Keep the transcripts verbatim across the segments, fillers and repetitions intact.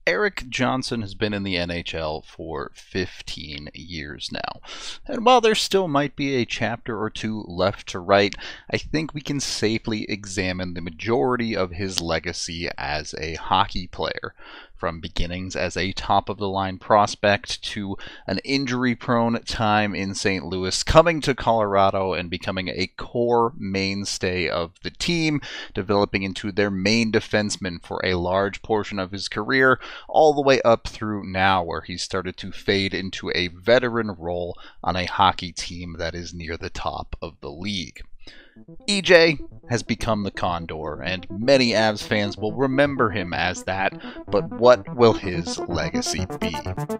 Erik Johnson has been in the N H L for fifteen years now. And while there still might be a chapter or two left to write, I think we can safely examine the majority of his legacy as a hockey player. From beginnings as a top-of-the-line prospect to an injury-prone time in Saint Louis, coming to Colorado and becoming a core mainstay of the team, developing into their main defenseman for a large portion of his career, all the way up through now where he's started to fade into a veteran role on a hockey team that is near the top of the league. E J has become the Condor, and many Avs fans will remember him as that, but what will his legacy be?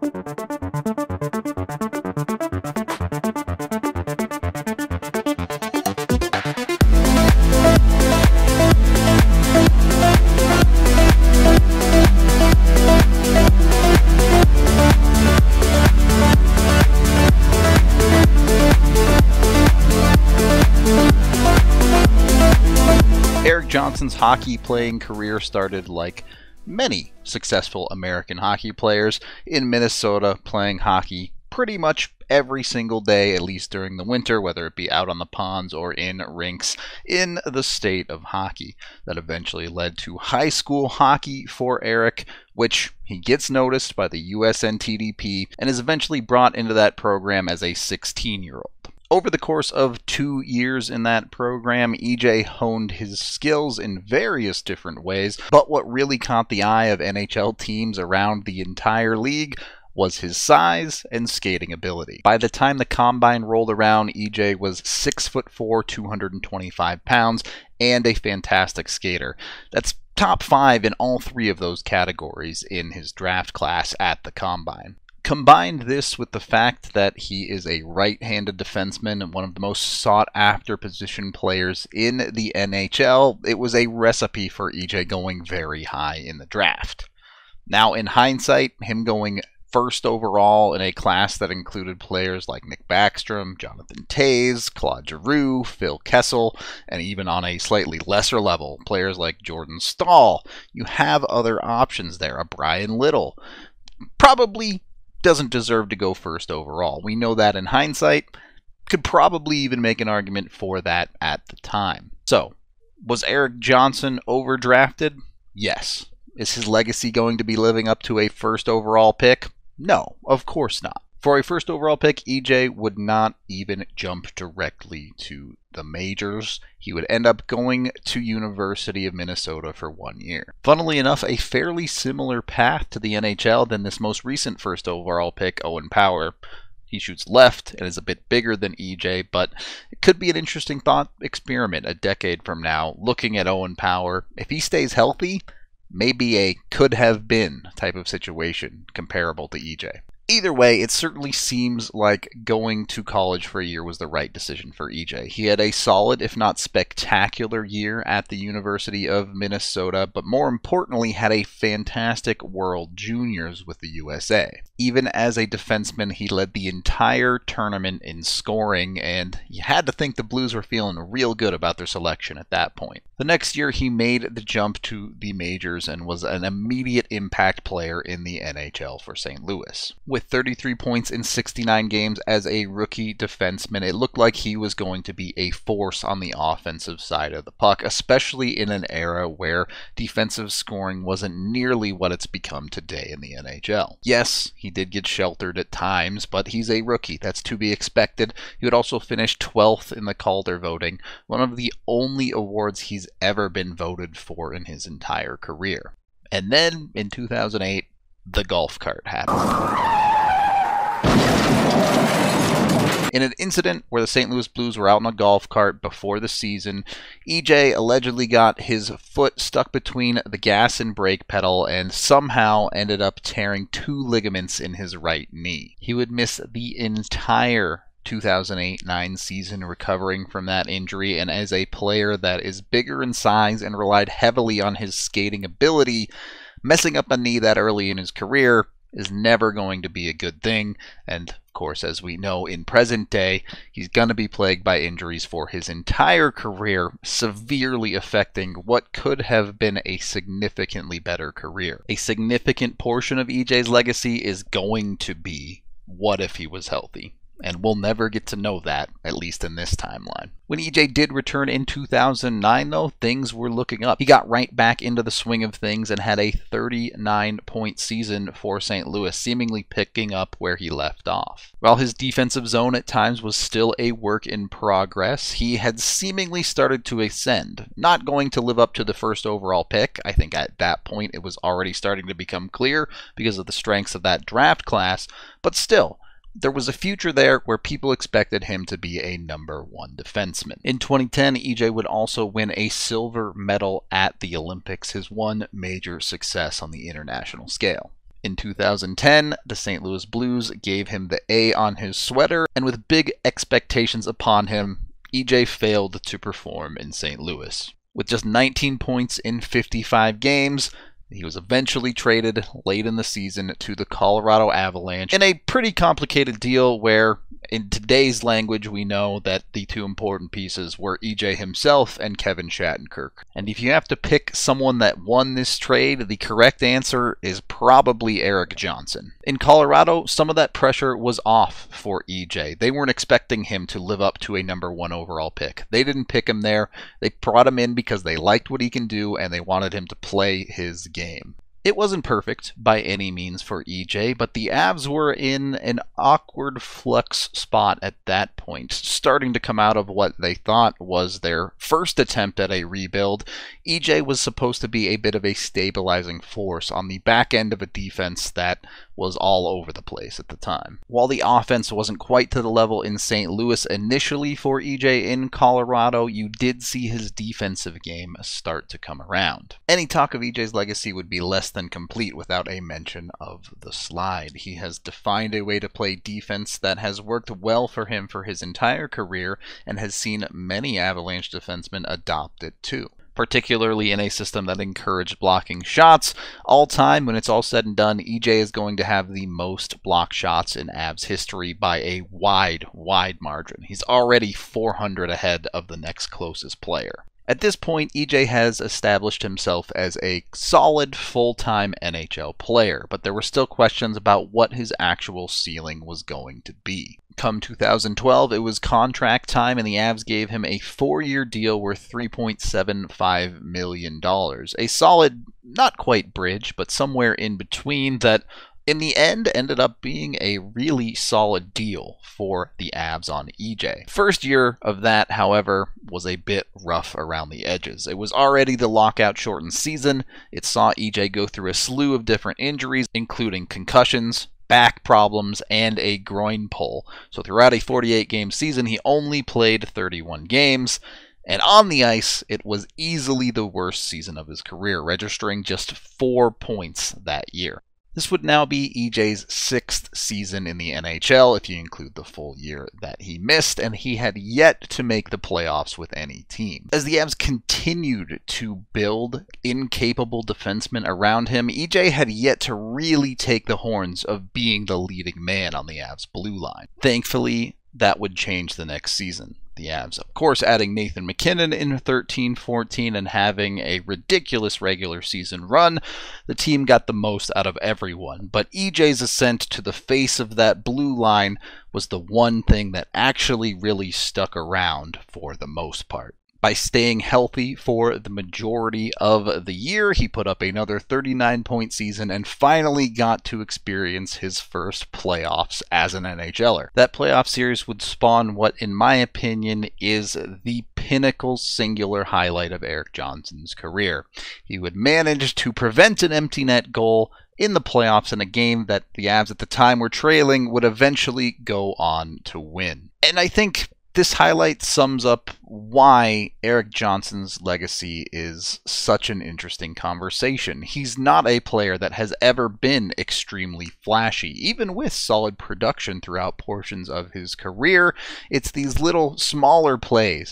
Erik Johnson's hockey playing career started like many successful American hockey players in Minnesota, playing hockey pretty much every single day, at least during the winter, whether it be out on the ponds or in rinks in the state of hockey. That eventually led to high school hockey for Erik, which he gets noticed by the U S N T D P and is eventually brought into that program as a sixteen-year-old. Over the course of two years in that program, E J honed his skills in various different ways, but what really caught the eye of N H L teams around the entire league was his size and skating ability. By the time the combine rolled around, E J was six foot four, two hundred twenty-five pounds, and a fantastic skater. That's top five in all three of those categories in his draft class at the combine. Combined this with the fact that he is a right-handed defenseman and one of the most sought-after position players in the N H L, it was a recipe for E J going very high in the draft. Now, in hindsight, him going first overall in a class that included players like Nick Backstrom, Jonathan Toews, Claude Giroux, Phil Kessel, and even on a slightly lesser level, players like Jordan Staal, you have other options there. A Brian Little probably doesn't deserve to go first overall. We know that in hindsight. Could probably even make an argument for that at the time. So, was Erik Johnson overdrafted? Yes. Is his legacy going to be living up to a first overall pick? No, of course not. For a first overall pick, E J would not even jump directly to the majors. He would end up going to University of Minnesota for one year. Funnily enough, a fairly similar path to the N H L than this most recent first overall pick, Owen Power. He shoots left and is a bit bigger than E J, but it could be an interesting thought experiment a decade from now, looking at Owen Power. If he stays healthy, maybe a could-have-been type of situation comparable to E J. Either way, it certainly seems like going to college for a year was the right decision for E J. He had a solid, if not spectacular, year at the University of Minnesota, but more importantly, had a fantastic World Juniors with the U S A. Even as a defenseman, he led the entire tournament in scoring, and you had to think the Blues were feeling real good about their selection at that point. The next year, he made the jump to the majors and was an immediate impact player in the N H L for Saint Louis. With thirty-three points in sixty-nine games as a rookie defenseman, it looked like he was going to be a force on the offensive side of the puck, especially in an era where defensive scoring wasn't nearly what it's become today in the N H L. Yes, he did get sheltered at times, but he's a rookie. That's to be expected. He would also finish twelfth in the Calder voting, one of the only awards he's ever been voted for in his entire career. And then, in two thousand eight, the golf cart happened. In an incident where the Saint Louis Blues were out in a golf cart before the season, E J allegedly got his foot stuck between the gas and brake pedal and somehow ended up tearing two ligaments in his right knee. He would miss the entire two thousand eight nine season recovering from that injury, and as a player that is bigger in size and relied heavily on his skating ability, messing up a knee that early in his career is never going to be a good thing, and of course, as we know in present day, he's going to be plagued by injuries for his entire career, severely affecting what could have been a significantly better career. A significant portion of E J's legacy is going to be, what if he was healthy? And we'll never get to know that, at least in this timeline. When E J did return in two thousand nine, though, things were looking up. He got right back into the swing of things and had a thirty-nine point season for Saint Louis, seemingly picking up where he left off. While his defensive zone at times was still a work in progress, he had seemingly started to ascend. Not going to live up to the first overall pick. I think at that point it was already starting to become clear because of the strengths of that draft class, but still, there was a future there where people expected him to be a number one defenseman. In twenty ten, E J would also win a silver medal at the Olympics, his one major success on the international scale. In two thousand ten, the Saint Louis Blues gave him the A on his sweater, and with big expectations upon him, E J failed to perform in Saint Louis. With just nineteen points in fifty-five games, he was eventually traded late in the season to the Colorado Avalanche in a pretty complicated deal where, in today's language, we know that the two important pieces were E J himself and Kevin Shattenkirk. And if you have to pick someone that won this trade, the correct answer is probably Erik Johnson. In Colorado, some of that pressure was off for E J. They weren't expecting him to live up to a number one overall pick. They didn't pick him there. They brought him in because they liked what he can do and they wanted him to play his game. It wasn't perfect by any means for E J, but the Avs were in an awkward flux spot at that point, starting to come out of what they thought was their first attempt at a rebuild. E J was supposed to be a bit of a stabilizing force on the back end of a defense that was all over the place at the time. While the offense wasn't quite to the level in Saint Louis initially for E J in Colorado, you did see his defensive game start to come around. Any talk of E J's legacy would be less than complete without a mention of the slide. He has defined a way to play defense that has worked well for him for his entire career and has seen many Avalanche defensemen adopt it too, particularly in a system that encouraged blocking shots. All time, when it's all said and done, E J is going to have the most block shots in Avs history by a wide, wide margin. He's already four hundred ahead of the next closest player. At this point, E J has established himself as a solid full-time N H L player, but there were still questions about what his actual ceiling was going to be. Come two thousand twelve, it was contract time, and the Avs gave him a four-year deal worth three point seven five million dollars. A solid, not quite bridge, but somewhere in between that in the end ended up being a really solid deal for the Avs on E J. First year of that, however, was a bit rough around the edges. It was already the lockout-shortened season. It saw E J go through a slew of different injuries, including concussions, back problems, and a groin pull. So throughout a forty-eight game season, he only played thirty-one games. And on the ice, it was easily the worst season of his career, registering just four points that year. This would now be E J's sixth season in the N H L, if you include the full year that he missed, and he had yet to make the playoffs with any team. As the Avs continued to build incapable defensemen around him, E J had yet to really take the horns of being the leading man on the Avs blue line. Thankfully, that would change the next season. The Avs, of course, adding Nathan MacKinnon in thirteen fourteen and having a ridiculous regular season run, the team got the most out of everyone. But E J's ascent to the face of that blue line was the one thing that actually really stuck around for the most part. By staying healthy for the majority of the year, he put up another thirty-nine point season and finally got to experience his first playoffs as an N H L er. That playoff series would spawn what, in my opinion, is the pinnacle singular highlight of Erik Johnson's career. He would manage to prevent an empty net goal in the playoffs in a game that the Avs at the time were trailing would eventually go on to win. And I think this highlight sums up why Erik Johnson's legacy is such an interesting conversation. He's not a player that has ever been extremely flashy, even with solid production throughout portions of his career. It's these little smaller plays,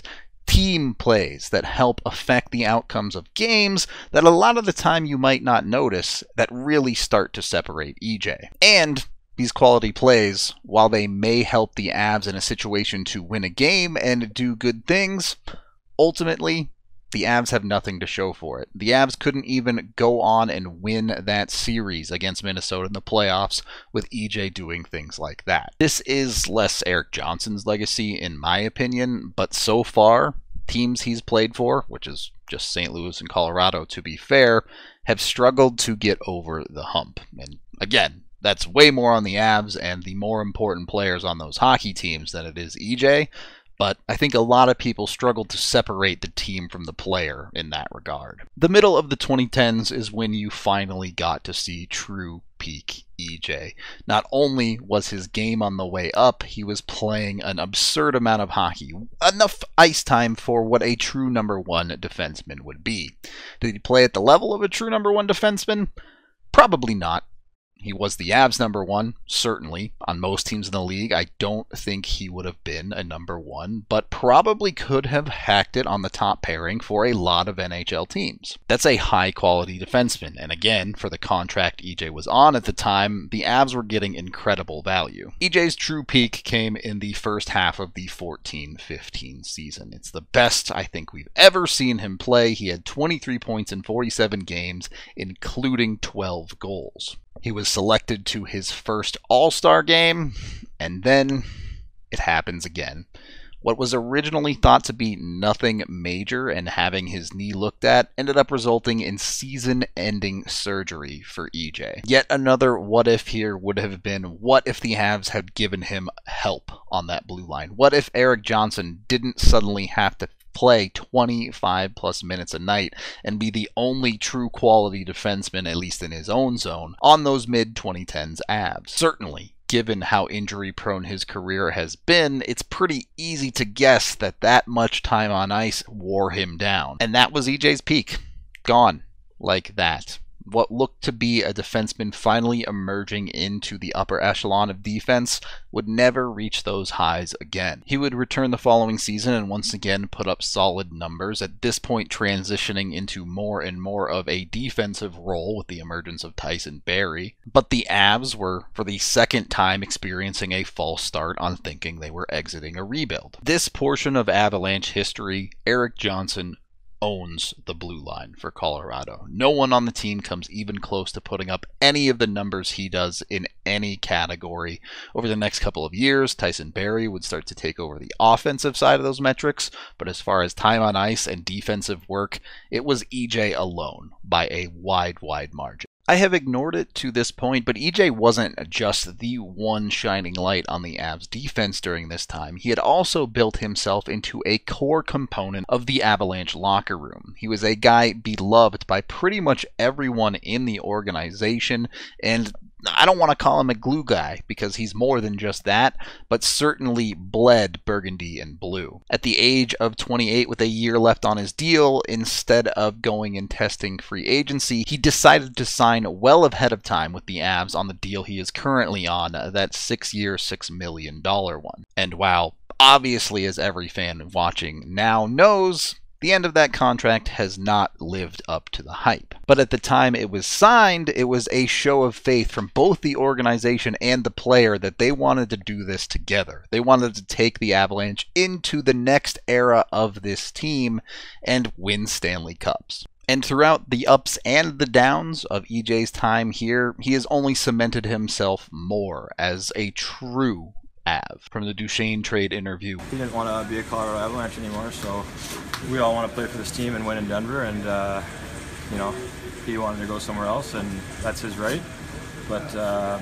team plays that help affect the outcomes of games that a lot of the time you might not notice that really start to separate E J. And these quality plays, while they may help the Avs in a situation to win a game and do good things, ultimately, the Avs have nothing to show for it. The Avs couldn't even go on and win that series against Minnesota in the playoffs with E J doing things like that. This is less Erik Johnson's legacy, in my opinion, but so far, teams he's played for, which is just Saint Louis and Colorado to be fair, have struggled to get over the hump. And again, that's way more on the Avs and the more important players on those hockey teams than it is E J. But I think a lot of people struggle to separate the team from the player in that regard. The middle of the twenty tens is when you finally got to see true peak E J. Not only was his game on the way up, he was playing an absurd amount of hockey. Enough ice time for what a true number one defenseman would be. Did he play at the level of a true number one defenseman? Probably not. He was the Avs number one, certainly, on most teams in the league. I don't think he would have been a number one, but probably could have hacked it on the top pairing for a lot of N H L teams. That's a high-quality defenseman, and again, for the contract E J was on at the time, the Avs were getting incredible value. E J's true peak came in the first half of the fourteen fifteen season. It's the best I think we've ever seen him play. He had twenty-three points in forty-seven games, including twelve goals. He was selected to his first All-Star game, and then it happens again. What was originally thought to be nothing major and having his knee looked at ended up resulting in season-ending surgery for E J. Yet another what if here would have been, what if the Avs had given him help on that blue line? What if Erik Johnson didn't suddenly have to play twenty-five plus minutes a night and be the only true quality defenseman, at least in his own zone, on those mid twenty tens Avs? Certainly, given how injury-prone his career has been, it's pretty easy to guess that that much time on ice wore him down. And that was E J's peak. Gone. Like that. What looked to be a defenseman finally emerging into the upper echelon of defense would never reach those highs again. He would return the following season and once again put up solid numbers, at this point transitioning into more and more of a defensive role with the emergence of Tyson Barrie. But the Avs were, for the second time, experiencing a false start on thinking they were exiting a rebuild. This portion of Avalanche history, Erik Johnson owns the blue line for Colorado. No one on the team comes even close to putting up any of the numbers he does in any category. Over the next couple of years, Tyson Barrie would start to take over the offensive side of those metrics, but as far as time on ice and defensive work, it was E J alone by a wide, wide margin. I have ignored it to this point, but E J wasn't just the one shining light on the Avs defense during this time. He had also built himself into a core component of the Avalanche locker room. He was a guy beloved by pretty much everyone in the organization, and I don't want to call him a glue guy because he's more than just that, but certainly bled burgundy and blue. At the age of twenty-eight, with a year left on his deal, instead of going and testing free agency, he decided to sign well ahead of time with the Avs on the deal he is currently on, that six-year, six million dollars one. And while obviously, as every fan watching now knows, the end of that contract has not lived up to the hype. But at the time it was signed, it was a show of faith from both the organization and the player that they wanted to do this together. They wanted to take the Avalanche into the next era of this team and win Stanley Cups. And throughout the ups and the downs of E J's time here, he has only cemented himself more as a true Av. From the Duchesne trade interview, he didn't want to be a Colorado Avalanche anymore, so we all want to play for this team and win in Denver, and uh, you know, he wanted to go somewhere else, and that's his right. But um,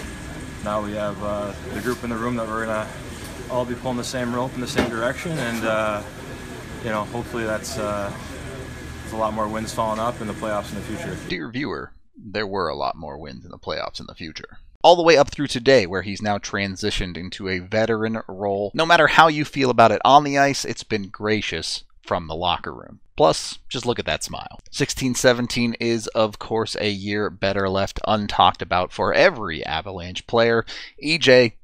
now we have uh, the group in the room that we're gonna all be pulling the same rope in the same direction, and uh, you know, hopefully that's uh, a lot more wins falling up in the playoffs in the future. Dear viewer, there were a lot more wins in the playoffs in the future. All the way up through today, where he's now transitioned into a veteran role. No matter how you feel about it on the ice, it's been gracious from the locker room. Plus, just look at that smile. sixteen seventeen is, of course, a year better left untalked about for every Avalanche player. E J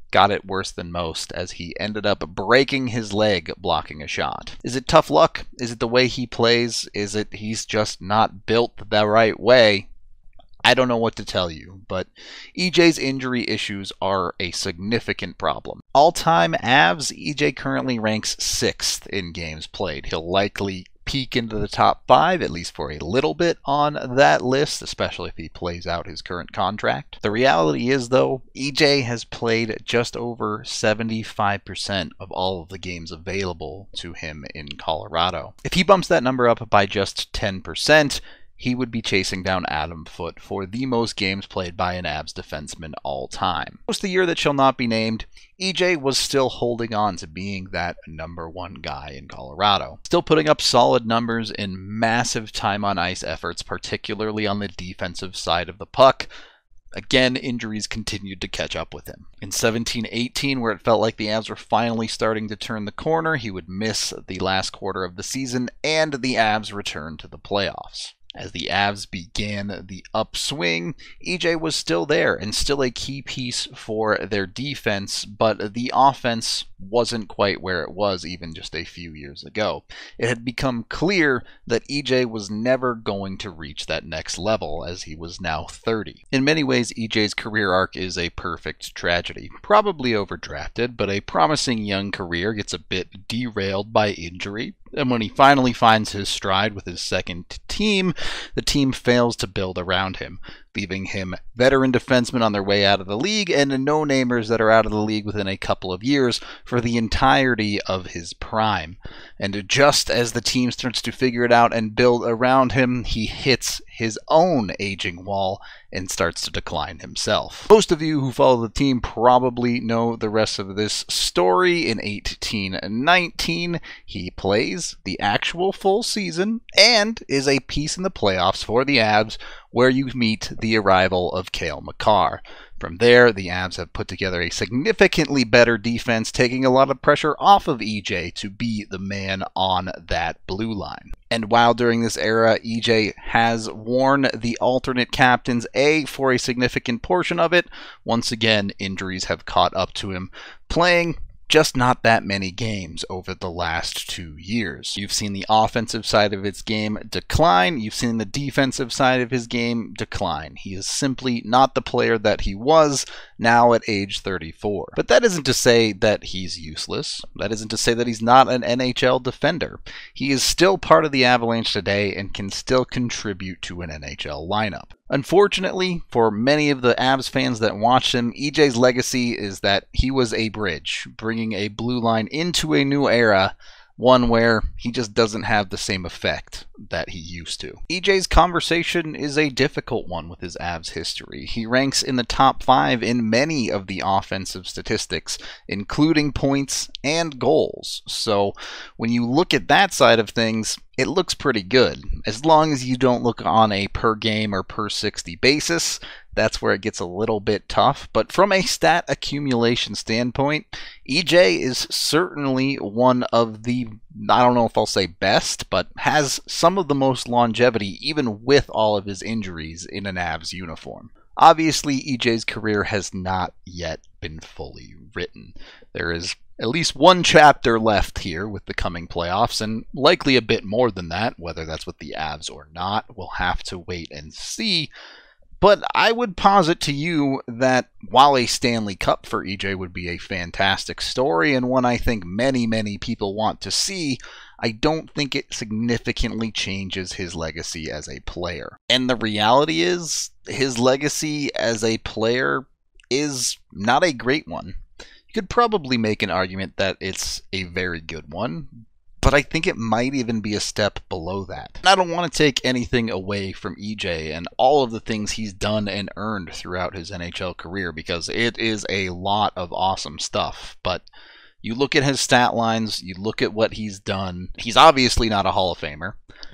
got it worse than most, as he ended up breaking his leg blocking a shot. Is it tough luck? Is it the way he plays? Is it he's just not built the right way? I don't know what to tell you, but E J's injury issues are a significant problem. All-time Avs, E J currently ranks sixth in games played. He'll likely peek into the top five, at least for a little bit on that list, especially if he plays out his current contract. The reality is, though, E J has played just over seventy-five percent of all of the games available to him in Colorado. If he bumps that number up by just ten percent, he would be chasing down Adam Foote for the most games played by an Avs defenseman all time. Most of the year that shall not be named, E J was still holding on to being that number one guy in Colorado. Still putting up solid numbers in massive time on ice efforts, particularly on the defensive side of the puck. Again, injuries continued to catch up with him. In seventeen eighteen, where it felt like the Avs were finally starting to turn the corner, he would miss the last quarter of the season, and the Avs returned to the playoffs. As the Avs began the upswing, E J was still there and still a key piece for their defense, but the offense wasn't quite where it was even just a few years ago. It had become clear that E J was never going to reach that next level, as he was now thirty. In many ways, E J's career arc is a perfect tragedy. Probably overdrafted, but a promising young career gets a bit derailed by injury. And when he finally finds his stride with his second team, the team fails to build around him, leaving him veteran defensemen on their way out of the league and no-namers that are out of the league within a couple of years for the entirety of his prime. And just as the team starts to figure it out and build around him, he hits his own aging wall and starts to decline himself. Most of you who follow the team probably know the rest of this story. In eighteen nineteen, he plays the actual full season and is a piece in the playoffs for the Avs, where you meet the arrival of Cale Makar. From there, the Avs have put together a significantly better defense, taking a lot of pressure off of E J to be the man on that blue line. And while during this era, E J has worn the alternate captain's A for a significant portion of it, once again, injuries have caught up to him, playing just not that many games over the last two years. You've seen the offensive side of his game decline. You've seen the defensive side of his game decline. He is simply not the player that he was now at age thirty-four. But that isn't to say that he's useless. That isn't to say that he's not an N H L defender. He is still part of the Avalanche today and can still contribute to an N H L lineup. Unfortunately, for many of the Avs fans that watched him, E J's legacy is that he was a bridge, bringing a blue line into a new era, one where he just doesn't have the same effect that he used to. E J's conversation is a difficult one with his Avs history. He ranks in the top five in many of the offensive statistics, including points and goals. So when you look at that side of things, it looks pretty good. As long as you don't look on a per game or per sixty basis, that's where it gets a little bit tough. But from a stat accumulation standpoint, E J is certainly one of the, I don't know if I'll say best, but has some of the most longevity, even with all of his injuries, in an Avs uniform. Obviously, E J's career has not yet been fully written. There is at least one chapter left here with the coming playoffs, and likely a bit more than that. Whether that's with the Avs or not, we'll have to wait and see. But I would posit to you that while a Stanley Cup for E J would be a fantastic story, and one I think many, many people want to see, I don't think it significantly changes his legacy as a player. And the reality is, his legacy as a player is not a great one. You could probably make an argument that it's a very good one, but I think it might even be a step below that. And I don't want to take anything away from E J and all of the things he's done and earned throughout his N H L career, because it is a lot of awesome stuff. But you look at his stat lines, you look at what he's done, he's obviously not a Hall of Famer.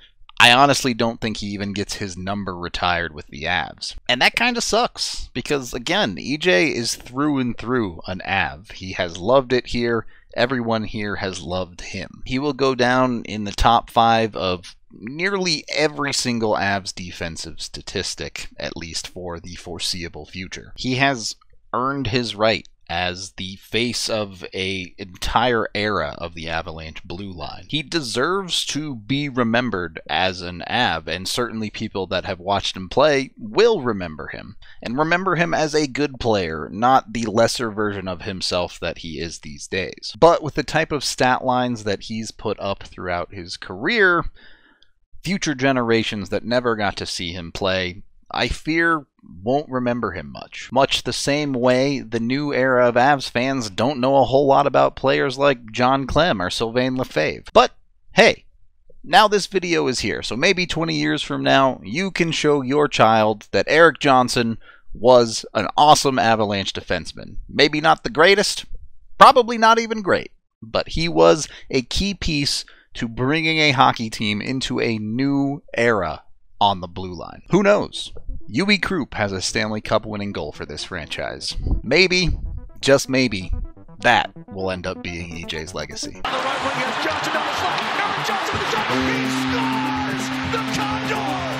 I honestly don't think he even gets his number retired with the Avs. And that kind of sucks, because again, E J is through and through an Av. He has loved it here. Everyone here has loved him. He will go down in the top five of nearly every single Avs defensive statistic, at least for the foreseeable future. He has earned his right as the face of a entire era of the Avalanche blue line. He deserves to be remembered as an Av, and certainly people that have watched him play will remember him, and remember him as a good player, not the lesser version of himself that he is these days. But with the type of stat lines that he's put up throughout his career, future generations that never got to see him play, I fear, won't remember him much. Much the same way the new era of Avs fans don't know a whole lot about players like John Clem or Sylvain Lefebvre. But hey, now this video is here, so maybe twenty years from now, you can show your child that Erik Johnson was an awesome Avalanche defenseman. Maybe not the greatest, probably not even great, but he was a key piece to bringing a hockey team into a new era on the blue line. Who knows? Uwe Krupp has a Stanley Cup winning goal for this franchise. Maybe, just maybe, that will end up being E J's legacy. On the right wing, Johnson down the slot. Erik Johnson with the shot. He scores! The Condor!